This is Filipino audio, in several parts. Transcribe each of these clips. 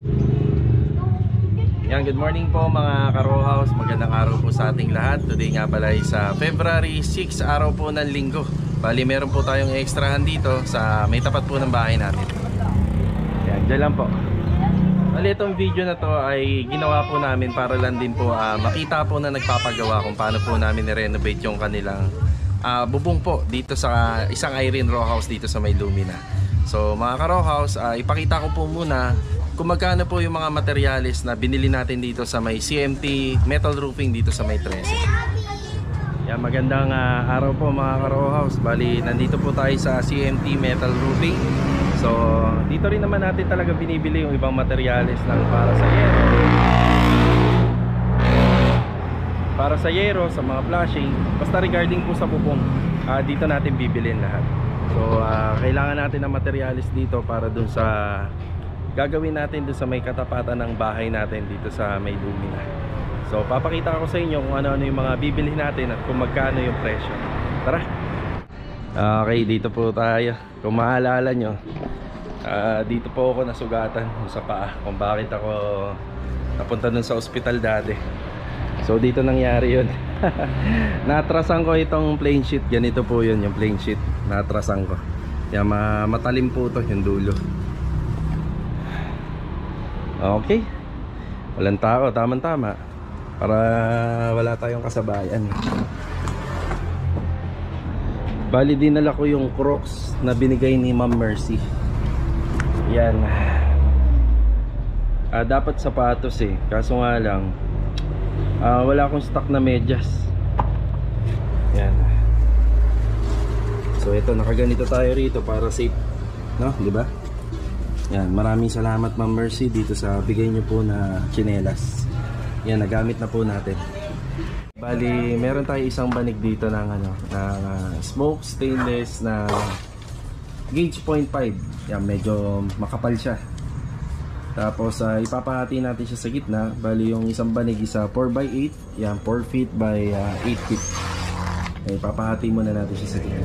Yan, good morning po mga ka-row house. Magandang araw po sa ating lahat. Today nga pala ay sa February 6, araw po ng linggo. Bali meron po tayong ekstrahan dito sa may tapat po ng bahay natin. Yan, dyan lang po. Bali itong video na to ay ginawa po namin para lang din po makita po na nagpapagawa kung paano po namin i-renovate yung kanilang bubong po dito sa isang Irene row house dito sa may Lumina. So mga ka-row house, ipakita ko po muna kung magkano po yung mga materyales na binili natin dito sa may CMT metal roofing dito sa may 13. Yan, magandang araw po mga ka-row house. Bali nandito po tayo sa CMT metal roofing. So dito rin naman natin talaga binibili yung ibang materyales ng para sa yero, sa mga flashing, basta regarding po sa bubong, dito natin bibilin lahat. So kailangan natin ng materyales dito para dun sa gagawin natin dun sa may katapatan ng bahay natin dito sa may Lumina. So papakita ko sa inyo kung ano-ano yung mga bibili natin at kung magkano yung presyo. Tara! Okay, dito po tayo. Kung maalala nyo, dito po ako nasugatan sa paa kung bakit ako napunta dun sa ospital dati. So dito nangyari yun. Natrasan ko itong plain sheet. Ganito po yun yung plain sheet. Natrasan ko. Yan, matalim po to yung dulo. Okay, walang tao, tamang-tama para wala tayong kasabayan. Bali dinala ko yung Crocs na binigay ni Ma'am Mercy. Yan, dapat sapatos eh, kaso nga lang wala akong stock na medyas. Yan. So ito, nakaganito tayo rito para safe, no? Diba? Yan, maraming salamat Ma'am Mercy dito sa bigay nyo po na tsinelas. Yan, nagamit na po natin. Bali, meron tayo isang banig dito ng smoke stainless na gauge 0.5. Yan, medyo makapal siya. Tapos ipapahati natin siya sa gitna. Bali, yung isang banig isa 4x8. Yan, 4 feet by 8 feet. Ipapahati muna natin siya sa gitna.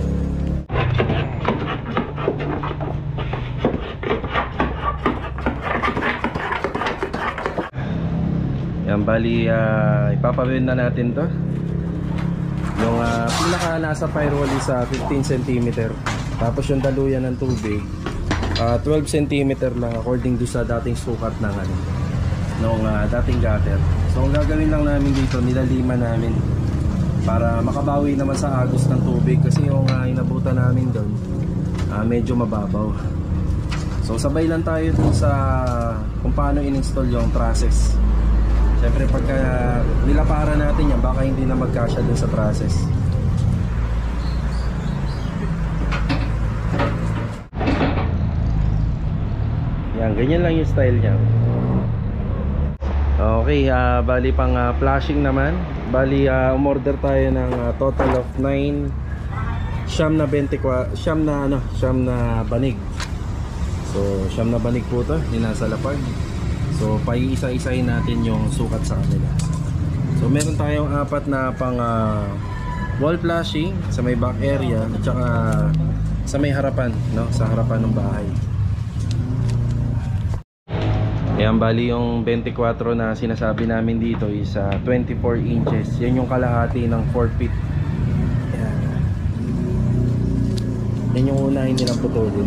Yan, bali ipapawin na natin to. Yung pinaka nasa firewall is 15 cm. Tapos yung daluyan ng tubig 12 cm lang according do sa dating sukat ng nung dating gutter. So ang gagawin lang namin dito, nilaliman namin para makabawi naman sa agos ng tubig kasi yung inabutan namin doon medyo mababaw. So sabay lang tayo dun sa kung paano in-install yung trusses. Siyempre pagka nilapara natin yan, baka hindi na magkasya dun sa trusses. Yan, ganyan lang yung style niya. Okay, bali pang flashing naman. Bali umorder tayo ng total of 9 siyam na banig. So siyam na banig po to, nasa lapag. So paiisa-isahin natin yung sukat sa kanila. So meron tayong 4 na pang wall flashing sa may back area at saka sa may harapan, no? Sa harapan ng bahay. Ayan, bali yung 24 na sinasabi namin dito is 24 inches. Yan yung kalahati ng 4 feet. Ayan. Yan yung unahin nilang putulin.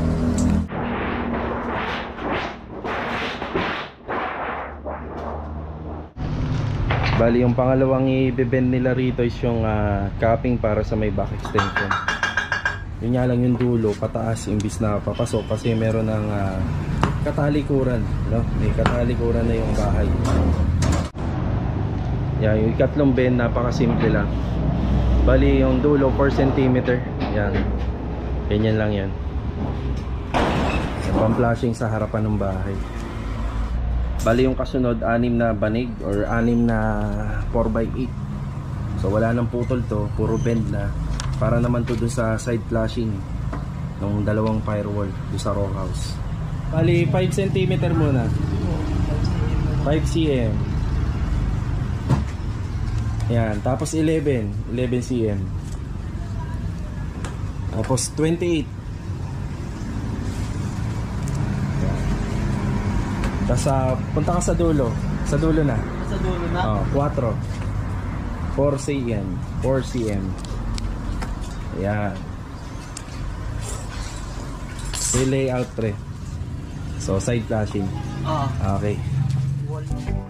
Bali yung pangalawang i-bend nila rito is yung capping para sa may back extension. Yun nga lang yung dulo pataas imbis na papasok kasi meron ng katalikuran, no? May katalikuran na yung bahay. Yan, yung ikatlong bend napakasimple lang. Bali yung dulo 4 cm. Yan. Ganyan lang yan. Pang flashing sa harapan ng bahay. Bali yung kasunod 6 na banig or 6 na 4x8. So wala nang putol to, puro bend na. Para naman to dun sa side flashing ng dalawang firewall dun sa row house. Bali 5 cm muna. 5 cm. Yan, tapos 11 cm. Tapos 28. Tapos punta ka sa dulo. Sa dulo na. Sa dulo na? Oh, 4. 4 cm. 4 cm. Ayan. Yung layout pre. So side flashing. Okay. Wall.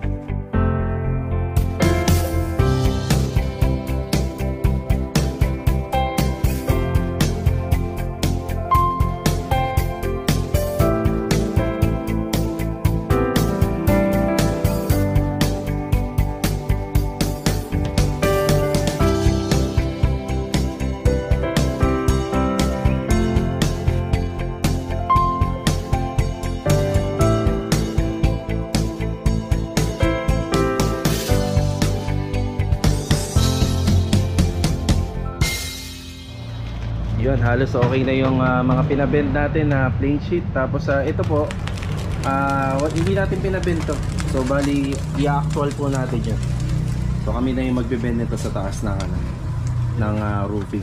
Yun, halos okay na yung mga pinabend natin na plain sheet. Tapos ito po, hindi natin pinabend to. So bali, i-actual po natin yun. So kami na yung magbe-bend nito sa taas ng, ng roofing.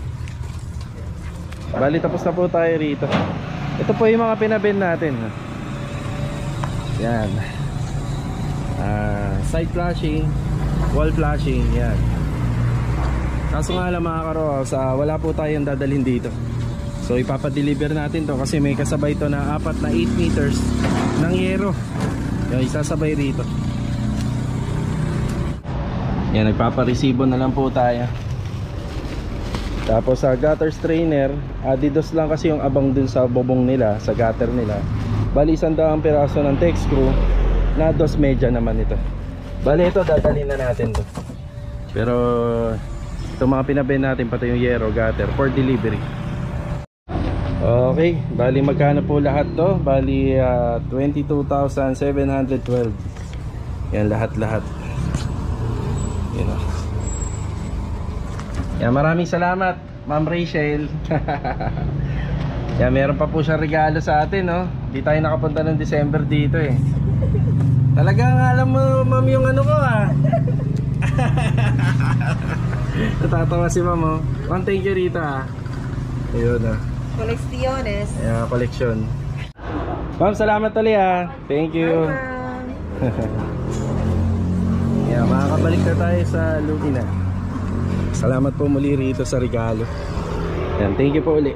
Bali, tapos na po tayo rito. Ito po yung mga pinabend natin. Yan. Side flashing, wall flashing, yan. Kaso nga lang mga karohaws, wala po tayong dadalhin dito. So ipapadeliver natin to kasi may kasabay to na 4 na 8 meters ng yero. Yung isasabay rito. Yan, nagpaparesibo na lang po tayo. Tapos sa gutter strainer, adidos lang kasi yung abang dun sa bobong nila, sa gutter nila. Bali 100 piraso ng tex screw na 2 media naman ito. Bali ito dadalhin na natin to. Pero itong mga pinabend natin pati yung yero gutter for delivery. Okay, bali magkano po lahat to? Bali 22,712. Yan lahat-lahat. Yan o. Yan, maraming salamat Ma'am Rachel. Yan, meron pa po siyang regalo sa atin, no? Di tayo nakapunta ng December dito eh. Talagang alam mo ma'am yung ano ko Natatawa si ma'am oh. Ma'am, thank you Rita. Ayun ah. Colecciones. Ayan, collection. Ma'am, salamat ulit ah. Thank you. Ayan, makakabalik na tayo sa Lumina. Salamat po muli rito sa regalo. Ayan, thank you po ulit.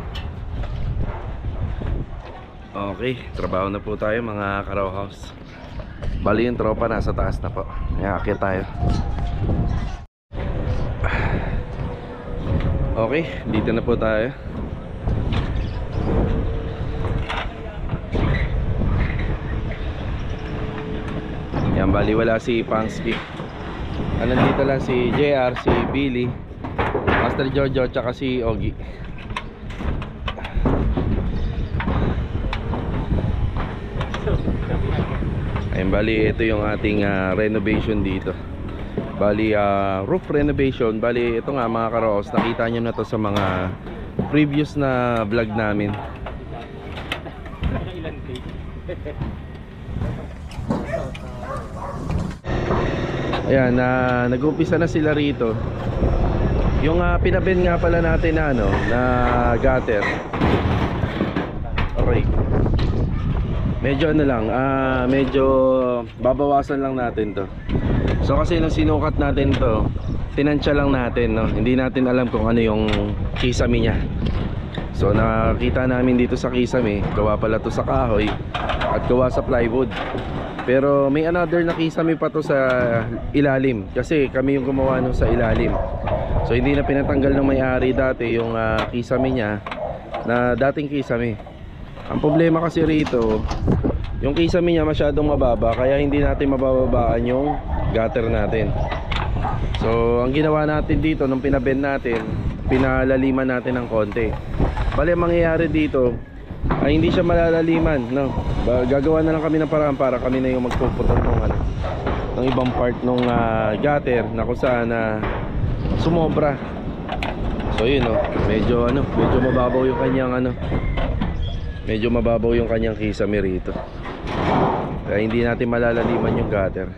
Okay, trabaho na po tayo mga karohaws. Bali yung tropa nasa taas na po. Ayan, akit tayo. Okay, dito na po tayo. Yan, bali wala si Pangsky. Nandito lang si JR, si Billy, Master Jojo, tsaka si Ogie. Ayun, bali ito yung ating renovation dito. Bali roof renovation. Bali ito nga mga karohaws, nakita nyo na to sa mga previous na vlog namin. Ayan, nag-umpisa na sila rito. Yung pinabend nga pala natin na ano, na gutter. Okay. Medyo ano lang, medyo babawasan lang natin to. So kasi nung sinukat natin to, tinansya lang natin, no? Hindi natin alam kung ano yung kisame niya. So nakita namin dito sa kisame, gawa pala to sa kahoy at gawa sa plywood. Pero may another na kisame pa to sa ilalim, kasi kami yung gumawa nung sa ilalim. So hindi na pinatanggal ng may-ari dati yung kisame niya na dating kisame. Ang problema kasi rito, yung kisame niya masyadong mababa, kaya hindi natin mabababaan yung gutter natin. So ang ginawa natin dito nung pinabend natin, pinalaliman natin ng konti. Bale ang mangyayari dito ay hindi siya malalaliman, no? Gagawa na lang kami ng paraan para kami na yung magpuputol ng ibang part ng gutter na kung saan sumobra. So yun, no? Medyo mababaw yung kanyang medyo mababaw yung kanyang kisame rito. Kaya hindi natin malalaliman yung gutter.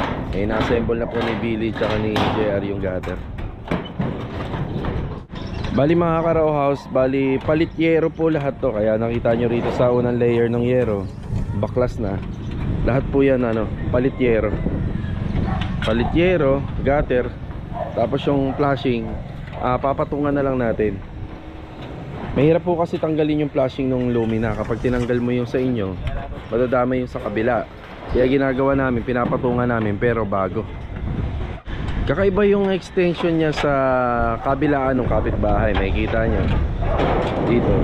Na-assemble na po ni Billy tsaka ni JR yung gutter. Bali mga ka-row house, bali palit yero po lahat to. Kaya nakita nyo rito sa unang layer ng yero, baklas na. Lahat po yan ano, palit yero. Palit yero, gutter. Tapos yung flashing, papatungan na lang natin. Mahirap po kasi tanggalin yung flashing ng lumina. Kapag tinanggal mo yung sa inyo, madadama yung sa kabila. Kaya ginagawa namin, pinapatungan namin pero bago. Kakaiba yung extension niya sa kabilaan ng kapitbahay. Makikita nyo dito.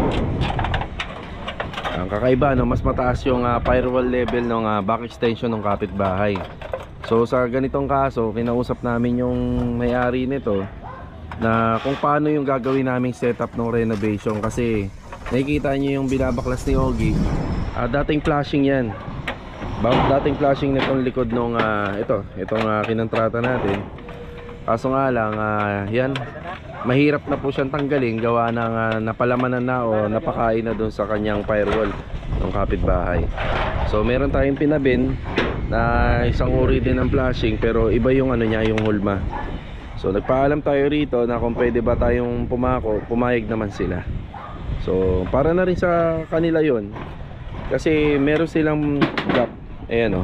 Ang kakaiba, no, mas mataas yung firewall level ng back extension ng kapitbahay. So sa ganitong kaso, kinausap namin yung may-ari nito na kung paano yung gagawin naming setup ng renovation. Kasi nakikita nyo yung binabaklas ni Ogie, dating flashing yan. Dating flashing nitong likod nung itong kinontrata natin. Kaso nga lang, yan, mahirap na po siyang tanggalin gawa ng napalamanan na o napakain na doon sa kanyang firewall ng kapitbahay. So meron tayong pinabin na isang uri din ng flashing, pero iba yung ano niya, yung hulma. So nagpaalam tayo rito na kung pwede ba tayong pumako, pumayag naman sila. So para na rin sa kanila yon, kasi meron silang gap. Ayan o.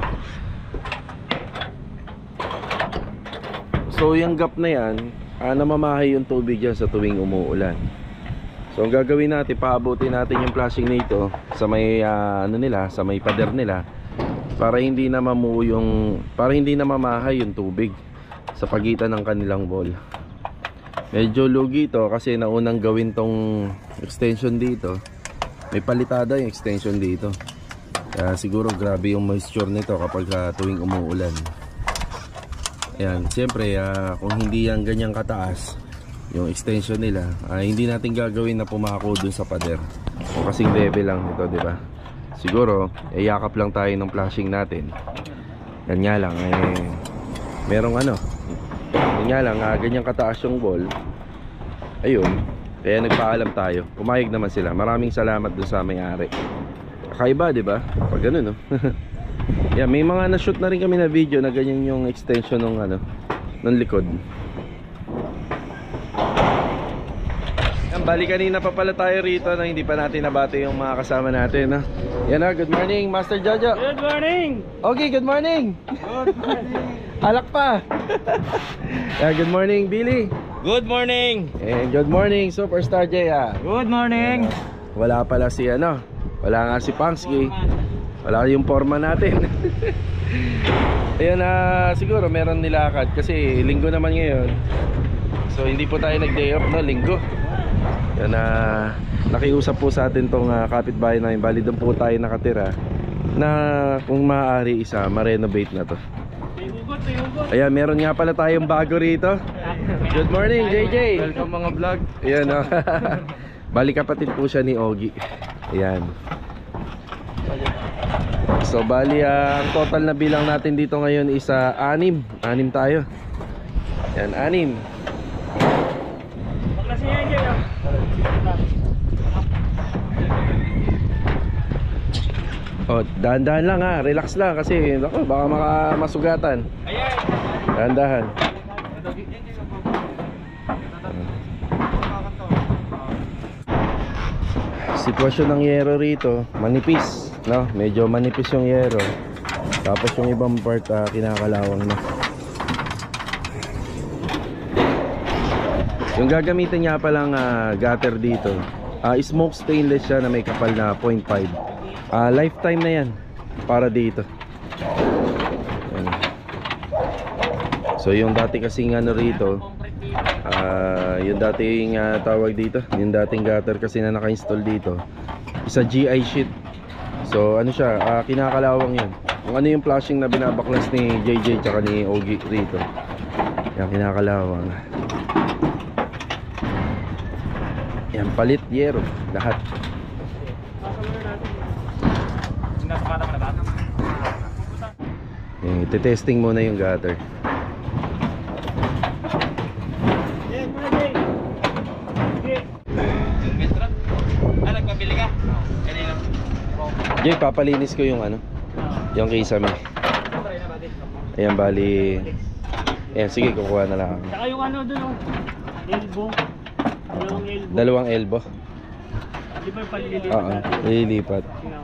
So yung gap na yan, namamahay yung tubig dyan sa tuwing umuulan. So ang gagawin natin, paabutin natin yung flashing nito sa may ano nila, sa may pader nila, para hindi na mamuo yung, para hindi na mamahay yung tubig sa pagitan ng kanilang wall. Medyo lugi ito kasi naunang gawin tong extension dito. May palitada yung extension dito. Kaya siguro grabe yung moisture nito kapag tuwing umuulan. Ayan, siyempre kung hindi yan ganyang kataas yung extension nila, hindi natin gagawin na pumako dun sa pader. O kasing level lang ito, di ba? Siguro yakap lang tayo ng flashing natin. Yan nga lang, merong ano, yan nga lang, ganyang kataas yung wall. Ayun, kaya nagpaalam tayo. Pumayag naman sila. Maraming salamat dun sa may-ari. Kakaiba, di ba? Pag ganun, no? Yeah, may mga na-shoot na rin kami na video na ganyan yung extension ng ano, ng likod. Yan, bali kanina pa pala tayo rito na hindi pa natin nabati yung mga kasama natin, no? Yan na, good morning, Master Jojo. Good morning. Okay, good morning. Good morning. Alak pa. Yeah, good morning, Billy. Good morning. And good morning, Superstar J. Good morning. Wala pala si ano, wala nga si Pangsky. Wala yung forma natin. Ayan, siguro meron nilakad kasi linggo naman ngayon. So hindi po tayo nag-day off, no, linggo. Yan, nakiusap po sa atin tong kapitbahay namin. Bali doon po tayo nakatira na kung maaari ma-renovate na to. Ayan, meron nga pala tayong bago rito. Good morning, JJ. Welcome mga vlog. Ayan, no. Bali kapatid po siya ni Ogie. Ayan. So bali ang total na bilang natin dito ngayon is 6 tayo. Yan, 6. Oh, dahan-dahan lang relax lang kasi baka masugatan. Dahan-dahan. Sitwasyon ng yero rito, manipis, no? Medyo manipis yung yero. Tapos yung ibang part kinakalawang na. Yung gagamitin niya palang gutter dito, smoke stainless siya na may kapal na 0.5. Lifetime na yan para dito. Yan. So yung dati kasing ano rito, yung dating tawag dito, yung dating gutter kasi na naka-install dito, isa GI sheet. So ano siya, kinakalawang yan. Kung ano yung flashing na binabaklas ni JJ tsaka ni Ogie rito, yan kinakalawang. Yan, palit yero lahat. Ite-testing muna yung gutter. Nagpabili ka? Jay, papalinis ko yung ano, yung kisame. Ayan, bali. Ayan, sige, kukuha na lang. Saka yung ano dun, elbow. Dalawang elbow. Di ba palilipat? Oo, lilipat.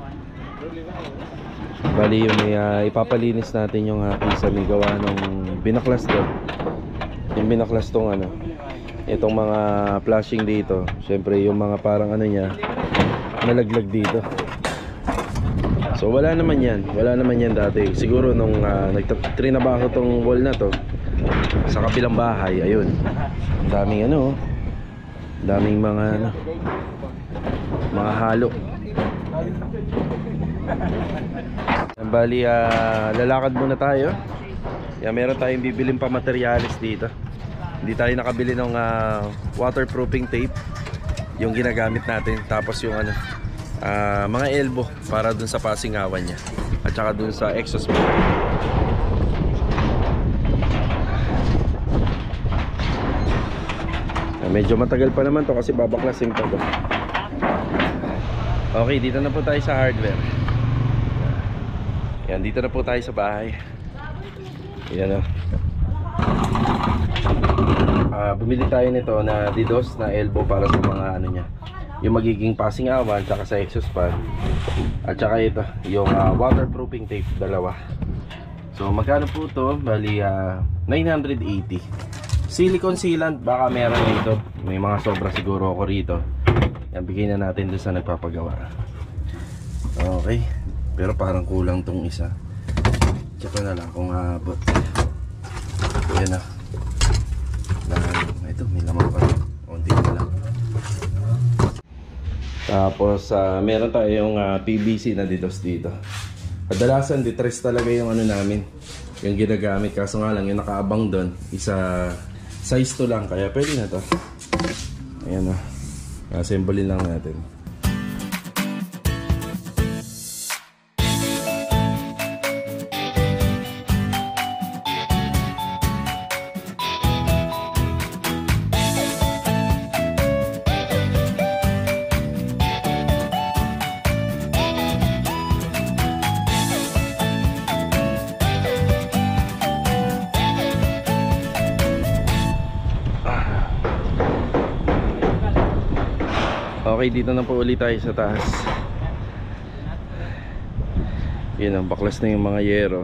Bali yung may ipapalinis natin yung kisame gawa nung binaklas doon. Yung binaklas tong ano, itong mga flashing dito. Siyempre yung mga parang ano niya, nalaglag dito. So wala naman yan dati. Siguro nung trinabaho tong wall na to sa kabilang bahay, ayun. Daming ano, daming mga mga halo. Bali, lalakad muna tayo. Meron tayong bibiling pa materyales dito. Hindi tayo nakabili ng waterproofing tape, yung ginagamit natin. Tapos yung ano, mga elbow para dun sa pasingawan niya at saka dun sa exhaust fan. Medyo matagal pa naman to kasi babaklasin pa to. Okay, dito na po tayo sa hardware. Yan, dito na po tayo sa bahay. Yan o. Bumili tayo nito na DDoS na elbow para sa mga ano niya, yung magiging pasingawan tsaka sa exhaust fan. At saka ito, yung waterproofing tape, dalawa. So magkano po to? Bali 980. Silicone sealant, baka meron dito. May mga sobra siguro ako rito. Yan, bigay na natin doon sa nagpapagawa. Okay. Pero parang kulang tong isa. Tsaka na lang kung abot. Yan na. Ito, may laman pa rin. Unti na lang. Tapos meron tayong PVC na DDoS dito. Kadalasan distress talaga yung ano namin, yung ginagamit. Kaso nga lang yung nakaabang doon, isa size 2 lang, kaya pwede na to. Ayan na, assemblein lang natin. Okay, dito na po ulit tayo sa taas. Yun, ang baklas na yung mga yero.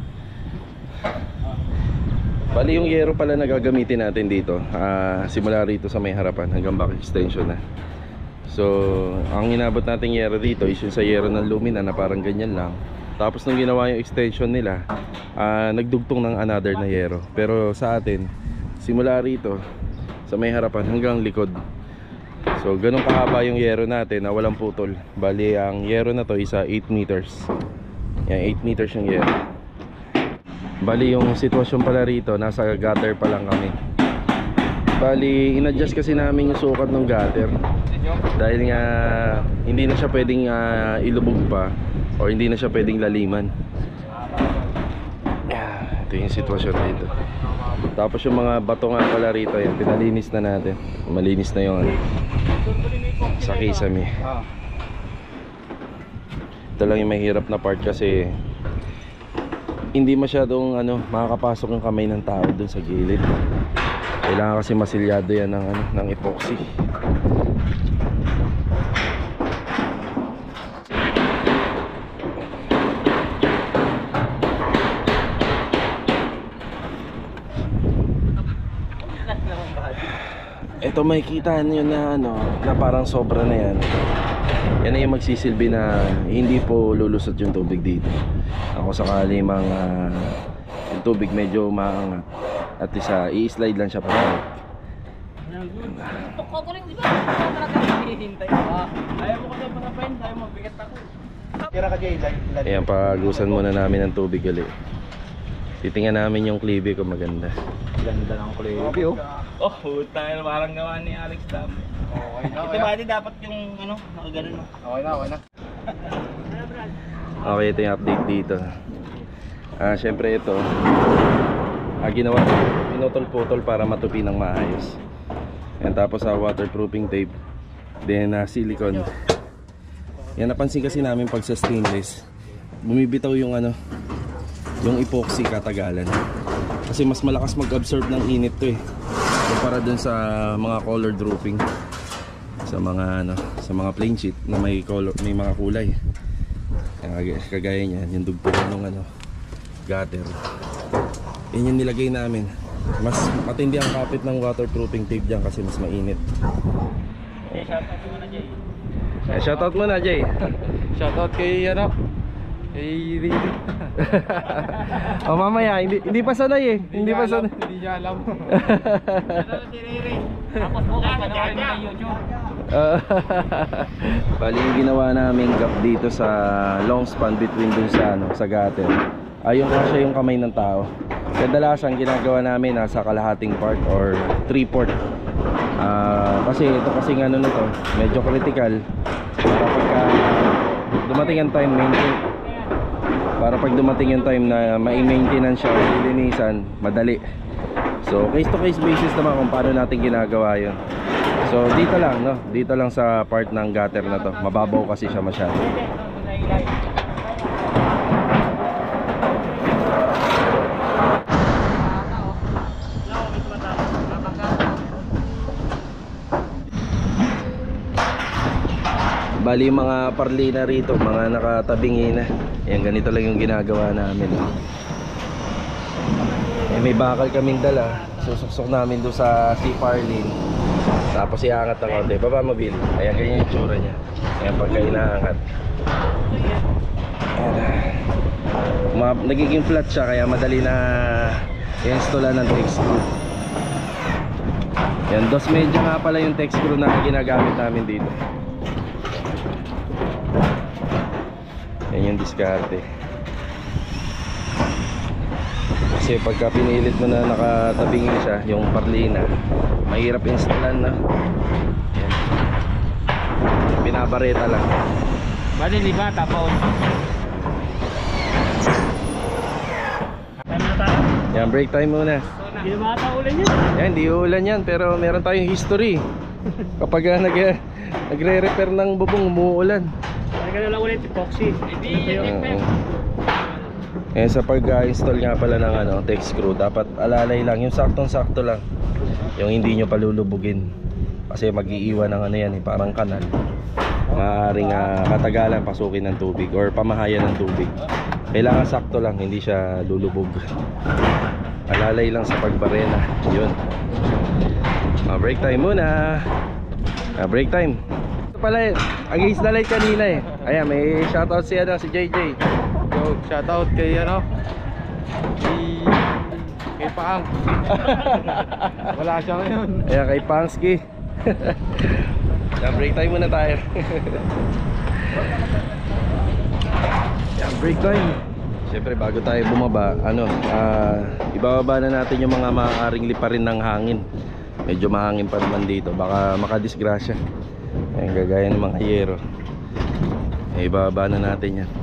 Bali yung yero pala na gagamitin natin dito, simula rito sa may harapan hanggang back extension na. So ang inabot nating yero dito is yung sa yero ng Lumina na parang ganyan lang. Tapos nung ginawa yung extension nila, nagdugtong ng another na yero. Pero sa atin, simula rito sa may harapan hanggang likod. So ganun kahaba yung yero natin na walang putol. Bali ang yero na to is 8 meters. Yan, 8 meters yung yero. Bali yung sitwasyon pala rito, nasa gutter pa lang kami. Bali in-adjust kasi namin yung sukat ng gutter. Dahil nga hindi na siya pwedeng ilubog pa, o hindi na siya pwedeng laliman. Ito yung sitwasyon dito. Tapos yung mga bato nga pala rito, yan, pinalinis na natin. Malinis na yung sa kisame. Ito lang yung mahirap na part kasi hindi masyadong makakapasok ng kamay ng tao dun sa gilid. Kailangan kasi masilyado yan ng epoxy. Ito makikita nyo na parang sobra na yan. Yan na yung magsisilbi na hindi po lulusot yung tubig dito. Ako sakali yung tubig medyo maangat, at isa i-slide lang siya pa. Ayaw mo ka daw panapain, ayaw mo, bigat ako. Kira ka dyan, Ayan, pagusan muna namin ng tubig ulit. Titingnan namin yung klibe kung maganda. Ganda ng klibe, oh. Oh, tayo parang gawa ni Alex Dam. Okay na. Ito ba dapat yung nakaganon mo? Okay na. Okay, ito yung update dito. Syempre ito, ginawa pinutol-putol para matupi ng maayos. Yan, tapos waterproofing tape, then silicone. Yan, napansin kasi namin pag sa stainless, bumibitaw yung yung epoxy katagalan. Kasi mas malakas mag-absorb ng init to eh. kumpara dun sa mga color drooping, sa mga sa mga plain sheet na may color, may mga kulay. Kagaya niyan, yung dugtungan ng gutter. Yun yung nilagay namin. Mas matindi ang kapit ng waterproofing tape diyan kasi mas mainit. Shoutout mo na, Jay. Shoutout kay kay Riri. O mamaya, hindi pa sanay eh. Hindi pa sanay. Hindi niya alam. Shoutout si Riri. Tapos bukas panoorin mo na YouTube. Bali yung ginawa naming gap dito sa long span between dun sa sa gutter. Ayun kasi yung kamay ng tao. Kadalasan ginagawa namin nasa kalahating part or 3/4. Kasi ito kasing na to, medyo critical para pagka dumating ang time pag dumating yung time na ma-maintenance siya, lilinisan, madali. So case to case basis naman kung paano natin ginagawa yun. So dito lang sa part ng gutter na to, mababaw kasi siya masyado. Bali yung mga parlina rito, mga nakatabingi na. Yan, ganito lang yung ginagawa namin. May bakal kaming dala. Susuksok namin doon sa C-parlin. Tapos iangat ng konti. Baba mo, Bill. Ayan, ganyan yung tsura niya. Ayan, pagka inaangat. Ayan. Nagiging flat siya, kaya madali na i-installan ng text screw. Yan, 2 medya nga pala yung text screw na ginagamit namin dito. Yan yung diskarte. Kasi pagka pinilit mo na nakatabingin siya, yung parlina, mahirap installan na. Yan. Binabareta lang. Bali, di ba? Tapos. Time na tayo? Yan, break time muna. Hindi na bata ulan yan. Yan, di ulan yan, pero meron tayong history. Kapag nagre-repair ng bubong, umuulan. Kaya lang ulit epoxy. Sa pag-install nga pala ng text screw, dapat alalay lang, yung saktong-sakto lang. Yung hindi nyo palulubugin. Kasi mag-iiwan ng yan, parang kanal. Maaaring matagalan pasukin ng tubig or pamahayan ng tubig. Kailangan sakto lang, hindi siya lulubog. Alalay lang sa pagbarena. Yun. Break time muna. Break time. Ito pala against the light kanina eh. Ayan, may shoutout si JJ. So, shoutout kay kay Paang. Wala siya ngayon. Ayan, kay Pangski. Yan, break time muna tayo. Yan, break time. Siyempre bago tayo bumaba, ibababa na natin yung mga maaaring liparin ng hangin. Medyo mahangin pa naman dito, baka makadisgrasya. Ayan, gagaya ng mga yero. Ibababa na natin yan.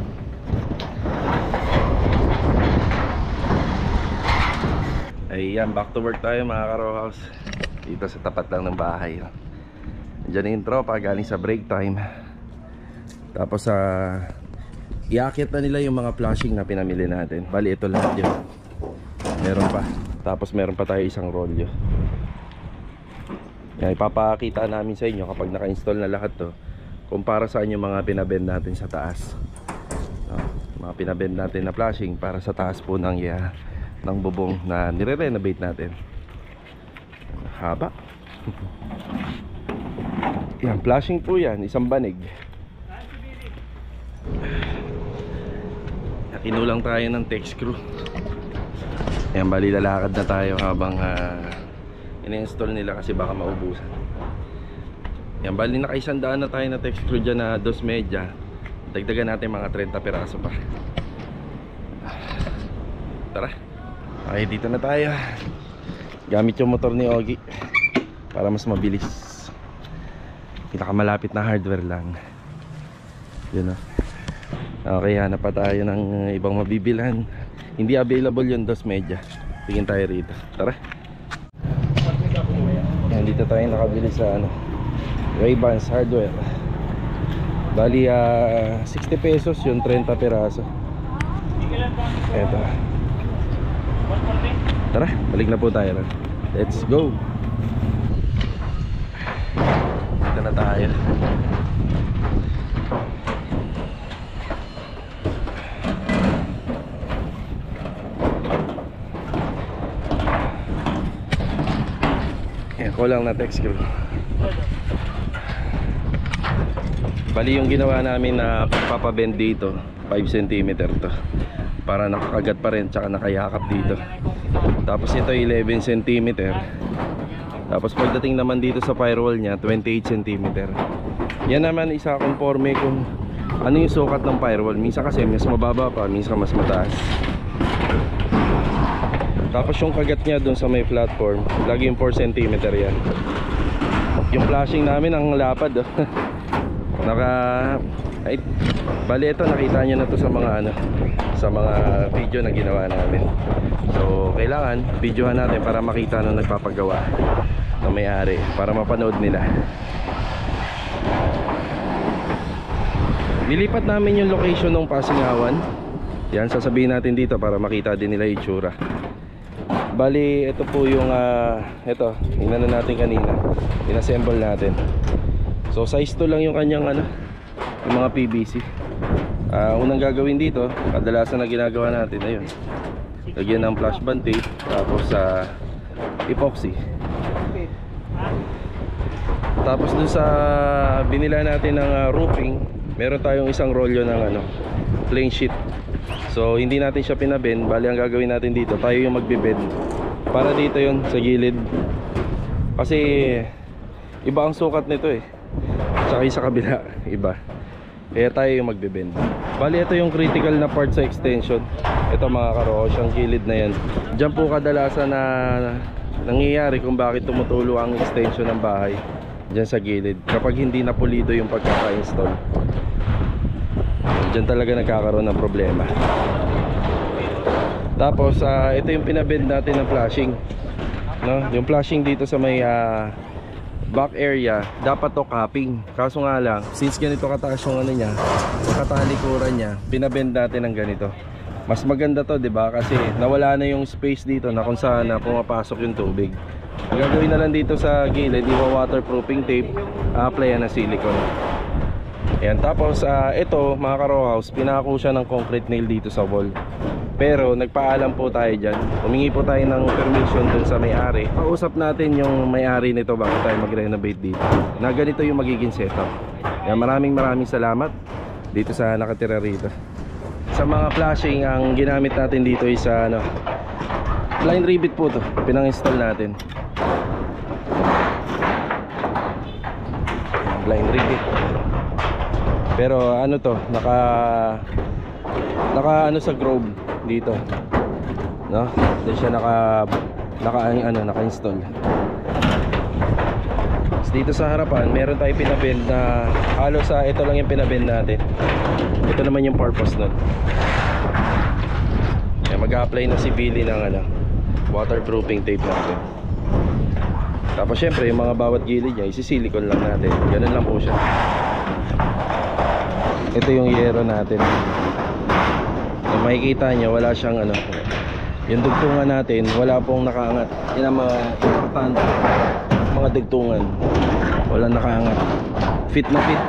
Ayan, back to work tayo mga ka-row house. Dito sa tapat lang ng bahay. Diyan yung tropa galing sa break time. Tapos iakit na nila yung mga flashing na pinamili natin. Bali ito lahat yun. Meron pa. Tapos meron pa tayo isang rolyo. Yan, ipapakita namin sa inyo kapag naka-install na lahat to, kung para saan yung mga pinabend natin sa taas. Mga pinabend natin na flashing para sa taas po ng bubong na nire-renovate natin. Haba. Yan, flashing po yan, isang banig. Inulang tayo ng text screw. Yan, bali lalakad na tayo habang ini-install nila kasi baka maubusan. Yan, bali naka-100 na tayo na text screw dyan na 2 medya. Dagdagan natin mga 30 piraso pa. Tara. Okay, dito na tayo. Gamit yung motor ni Ogie para mas mabilis. Pinakamalapit na hardware lang. Yun o. Okay, hanap pa tayo ng ibang mabibilhan. Hindi available yung 2 medya. Tingin tayo rito. Tara. Yan, dito tayo nakabili sa Ray-Bans hardware. Bali 60 pesos yung 30 piraso. Eto. Tara, balik na po tayo. Let's go. na tayo. Ko lang na text screw. Bali yung ginawa namin na pagpapabend dito 5 cm to para nakakagat pa rin tsaka nakayakap dito. Tapos ito 11 cm. Tapos pagdating naman dito sa firewall nya 28 cm. Yan naman isa conforme kung ano yung sukat ng firewall. Minsan kasi mas mababa pa, minsan mas mataas. Tapos yung kagat niya dun sa may platform, lagi yung 4 cm yan. Yung flashing namin ang lapad oh. Ay, bali ito nakita nyo na to sa mga sa mga video na ginawa namin. So kailangan videohan natin para makita na nagpapagawa na may-ari, para mapanood nila. Nilipat namin yung location ng Pasingawan. Yan, sasabihin natin dito para makita din nila yung itsura. Bali, ito po yung ito, inano natin kanina, inassemble natin. So size 2 lang yung kanyang yung mga PVC. Unang gagawin dito, kadalasan na ginagawa natin, ayun, lagyan ng flash band tape, tapos epoxy. Tapos dun sa binila natin ng roofing, meron tayong isang rolyo ng plain sheet. So hindi natin siya pinabend. Bali ang gagawin natin dito, tayo yung magbibend. Para dito yun sa gilid. Kasi iba ang sukat nito eh. Tsaka sa kabila iba. Kaya tayo yung magbibend. Bali ito yung critical na part sa extension. Ito mga karoos, yung gilid na yan. Diyan po kadalasan na nangyayari kung bakit tumutulo ang extension ng bahay. Diyan sa gilid, kapag hindi napulido yung pagkaka-install, diyan talaga nagkakaroon ng problema. Tapos ito yung pinabend natin ng flashing, no? Yung flashing dito sa may back area, dapat to capping. Kaso nga lang, since ganito kataas yung niya, katalikuran niya, pinabend natin ng ganito. Mas maganda to, 'di ba? Kasi nawala na yung space dito na kung saan pumapasok yung tubig. Ang gagawin na lang dito sa gilid, waterproofing tape, apply na silicone. Ayan, tapos ito mga ka-row house, pinako siya ng concrete nail dito sa wall. Pero nagpaalam po tayo dyan, humingi po tayo ng permission dun sa may-ari. Pausap natin yung may-ari nito bago tayo mag-renovate dito, na ganito yung magiging setup. Ayan, maraming salamat dito sa nakatira rito. Sa mga flashing, ang ginamit natin dito is blind rivet po to, pinang-install natin. Blind rivet. Pero to, naka sa Grove dito, no? Doon siya naka-install. Dito sa harapan, meron tayong pinabend na halos ito lang yung pinabend natin. Ito naman yung purpose nun. Mag-a-apply na si Billy ng waterproofing tape natin. Tapos syempre yung mga bawat gilid niya isi-silicone lang natin. Ganun lang po siya. Ito yung yero natin. Kung makikita nyo, wala siyang yung dugtungan natin, wala pong nakaangat. Yan ang mga importante, mga dugtungan, wala nakaangat. Fit na fit.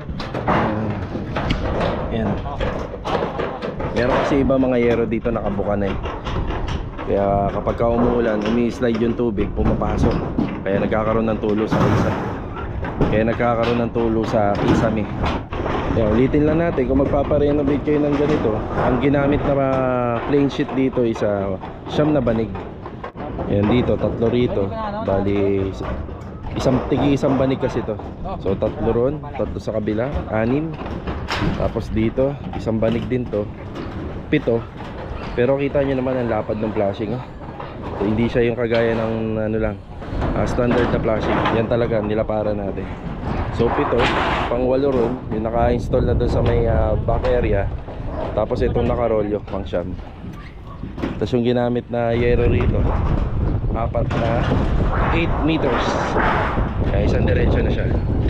Yan. Meron kasi iba mga yero dito nakabuka na eh. Kaya kapag umuulan, umi-slide yung tubig, pumapasok. Kaya nagkakaroon ng tulo sa isa. Kaya nagkakaroon ng tulo sa kisame. Kaya ulitin lang natin, kung magpaparenovate kayo ng ganito, ang ginamit na plain sheet dito is 9 na banig. Yan dito, 3 rito. Bali isang banig kasi to. So 3 ron, 3 sa kabila, 6. Tapos dito, isang banig din to, 7. Pero kita nyo naman ang lapad ng flashing. So, hindi siya yung kagaya ng standard na flashing. Yan talaga nilapara natin. So 7, pang 8 ron, yung naka-install na doon sa may back area. Tapos itong nakarolyo, pang 9. Tapos yung ginamit na yero rito, 4 na 8 meters. Kaya isang diretso na siya.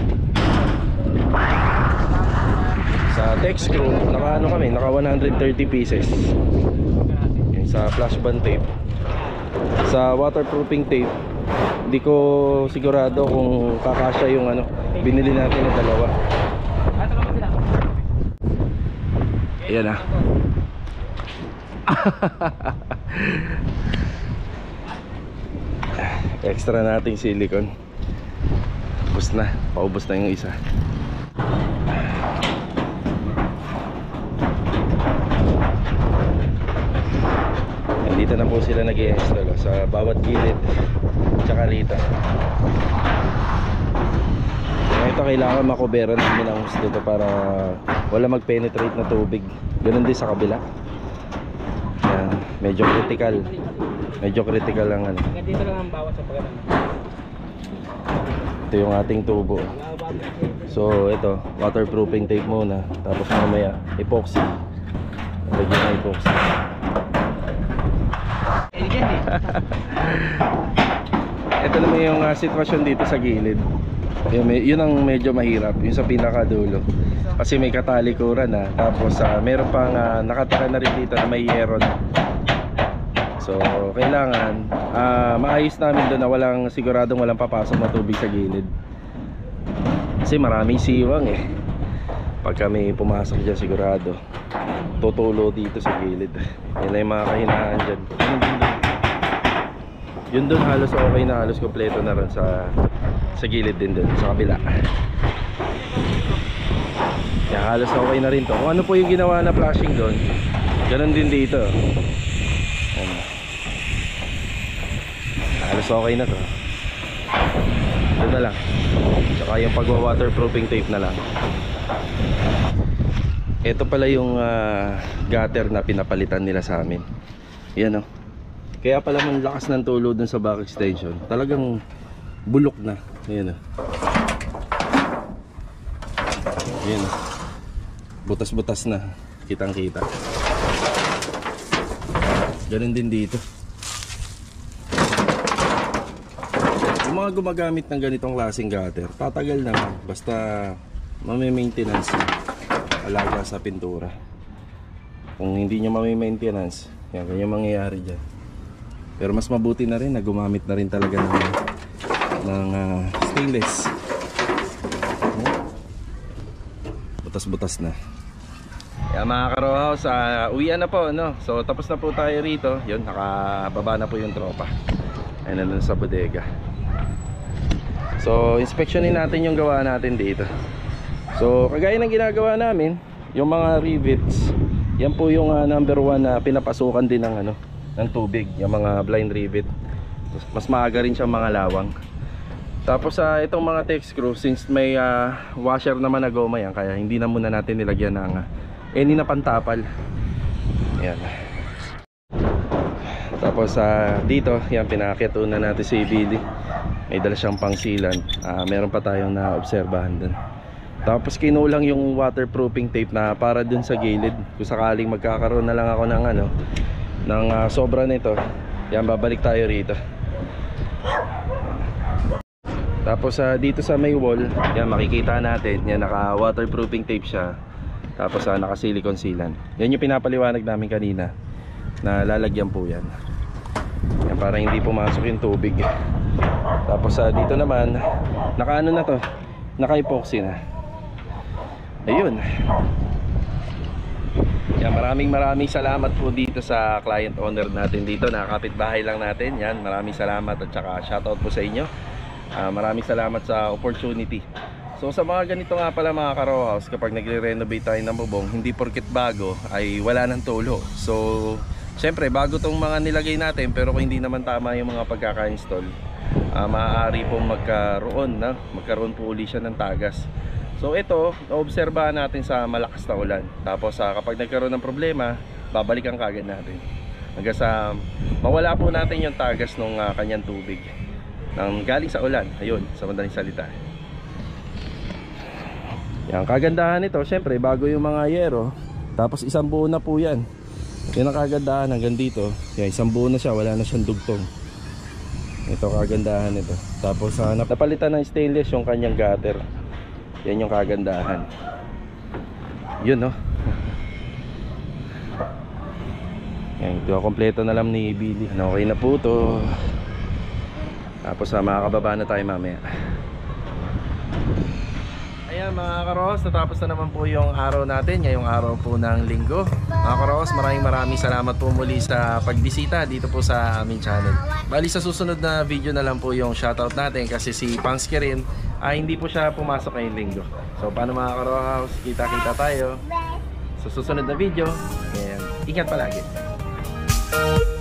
Sa text screw, naka naka 130 pieces. Yan, sa flash band tape. Sa waterproofing tape, hindi ko sigurado kung kakasya yung binili natin ng dalawa. Ayan na. Extra nating silicone. Ubus na, paubos na yung isa. Dito na po sila nag-i-install sa bawat gilid tsaka rito. Ito kailangan makuberan namin ang hose dito para wala mag-penetrate na tubig. Ganun din sa kabila. Yan, medyo critical. Medyo critical lang ano. Dito lang ang bawas sa pagano. Ito yung ating tubo. So ito, waterproofing tape muna. Tapos mamaya epoxy. Lagyan ng epoxy. Ito naman yung sitwasyon dito sa gilid. Yun ang medyo mahirap, yung sa pinakadulo. Kasi may katalikuran na. Tapos meron pang nakatira na rin dito na may yero na. So kailangan maayos namin doon na siguradong walang papasok na tubig sa gilid. Kasi maraming siwang eh. Pag kami pumasok dyan sigurado tutulo dito sa gilid. Yan na yung mga kahinaan dyan. Yun doon halos okay na, halos kompleto na rin sa gilid din doon, sa kabila. Yan, halos okay na rin to. Kung ano po yung ginawa na flashing doon, ganun din dito. Yan. Halos okay na to. Doon na lang. Tsaka yung pagwa-waterproofing tape na lang. Ito pala yung gutter na pinapalitan nila sa amin. Yan o. Kaya pala ang lakas ng tulo dun sa back extension. Talagang bulok na. Ayan o. Ayan o. Butas-butas na. Kitang kita. Ganun din dito. Yung mga gumagamit ng ganitong klaseng gutter, tatagal naman. Basta mami-maintenance na. Alaga sa pintura. Kung hindi nyo mami-maintenance, yan, ganyan mangyayari dyan. Pero mas mabuti na rin na gumamit na rin talaga ng stainless. Butas-butas na. Yan mga ka-row house, uwian na po no? So tapos na po tayo rito. Yun, nakababa na po yung tropa. Ayun na sa bodega. So inspeksyonin natin yung gawa natin dito. So kagaya ng ginagawa namin, yung mga rivets, yan po yung number 1 na pinapasukan din ng ng tubig, yung mga blind rivet. Mas maaga rin siyang mga lawang. Tapos itong mga tech screw, since may washer naman na goma yan, kaya hindi na muna natin nilagyan ng any na pantapal. Yan. Tapos dito, yan, pinakitunan natin si Billy. May dala siyang pangsilan. Meron pa tayong naobserbahan dun. Tapos kinulang yung waterproofing tape na para dun sa gilid. Kung sakaling magkakaroon na lang ako ng ng sobra nito, yan, babalik tayo rito. Tapos dito sa may wall, yan, makikita natin, yan, naka waterproofing tape siya. Tapos naka silicone sealant. Yan yung pinapaliwanag namin kanina, na lalagyan po yan. Yan, para hindi pumasok yung tubig. Tapos dito naman, naka na to, naka epoxy na. Ayun. Yan, maraming salamat po dito sa client owner natin dito, na kapitbahay lang natin. Yan, maraming salamat at saka shoutout po sa inyo. Maraming salamat sa opportunity. So sa mga ganito nga pala mga ka-row house, kapag nagre-renovate tayo ng bubong, hindi porket bago ay wala ng tulo. So syempre bago tong mga nilagay natin, pero kung hindi naman tama yung mga pagkaka-install, maaari pong magkaroon po uli siya ng tagas. So ito, naobserbahan natin sa malakas na ulan. Tapos kapag nagkaroon ng problema, babalikan kagad natin hanggang sa mawala po natin yung tagas ng kanyang tubig nang galing sa ulan. Ayun, sa madaling salita. Yan, kagandahan nito, syempre bago yung mga yero. Tapos isang buo na po yan. Yan ang kagandahan hanggang dito. Yan, isang buo na siya, wala na siyang dugtong. Ito kagandahan nito. Tapos napalitan ng stainless yung kanyang gutter. Yan yung kagandahan. Yun no. Yan, ito kompleto na lang ni Billy. Okay na po to. Tapos makakababa na tayo mamaya. yan mga Karohos, natapos na naman po yung araw natin, ngayong araw po ng linggo. Mga Karohos, maraming salamat po muli sa pagbisita dito po sa aming channel. Bali sa susunod na video na lang po yung shoutout natin kasi si Pangski rin hindi po siya pumasok ngayong linggo. So paano mga Karohos, kita-kita tayo sa susunod na video. And ingat palagi.